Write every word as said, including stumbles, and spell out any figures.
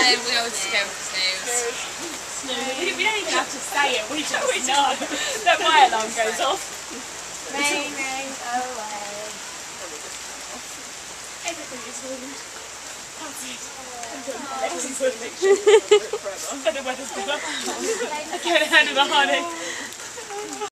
then we all just go for snooze. Snooze. We, we don't even have to say it, we just know that my alarm goes off. Rain, rain, away. Everything is ruined. That's it. I'm done. Let's see the picture. And the weather's gone up. I can't handle the honey.